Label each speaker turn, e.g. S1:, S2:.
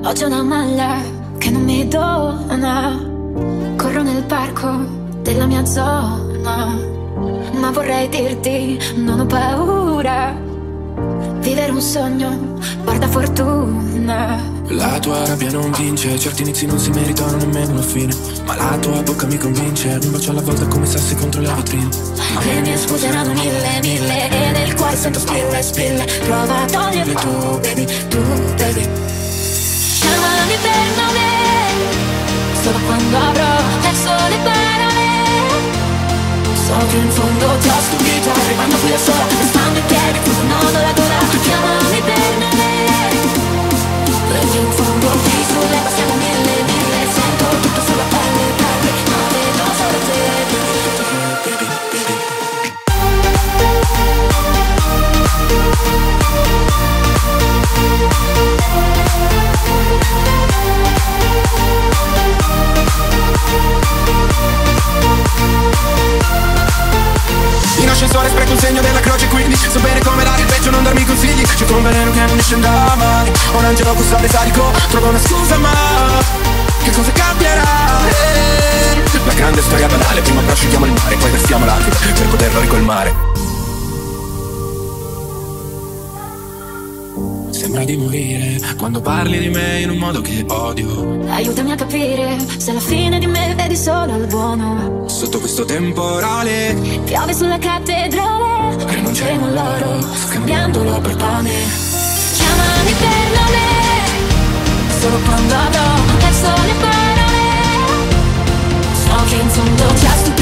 S1: Oggi ho una maglia che non mi dona. Corro nel parco della mia zona, ma vorrei dirti non ho paura. Vivere un sogno porta fortuna.
S2: La tua rabbia non vince, certi inizi non si meritano nemmeno la fine, ma la tua bocca mi convince, un bacio alla volta come sassi contro le vetrine.
S1: Le mie scuse erano mille, e nel cuore sento spille. Prova a toglierle tu, baby, Chiamami per nome, solo quando avrò perso le parole. So che in fondo ti ho stupito, arrivando qui da sola, restando in piedi, con un nodo alla gola. Chiamami per nome, perché in fondo ti solleva, siamo mille, sento tutto sulla pelle, ma vedo solo te, baby.
S2: In ascensore spreco un segno della croce, quindi so bene come dare il peggio, non darmi consigli. C'è un veleno che non mi scenda mai, un angelo custode sadico, trovo una scusa ma che cosa cambierà? La grande storia banale, prima prosciughiamo il mare, poi vestiamo l'acqua per poterlo ricolmare. Sembra di morire quando parli di me in un modo che odio.
S1: Aiutami a capire se alla fine di me vedi solo il buono.
S2: Sotto questo temporale
S1: piove sulla cattedrale, rinunceremo all'oro scambiandolo per pane. Chiamami per nome, solo quando avrò perso le parole. So che in fondo ti ha stupito.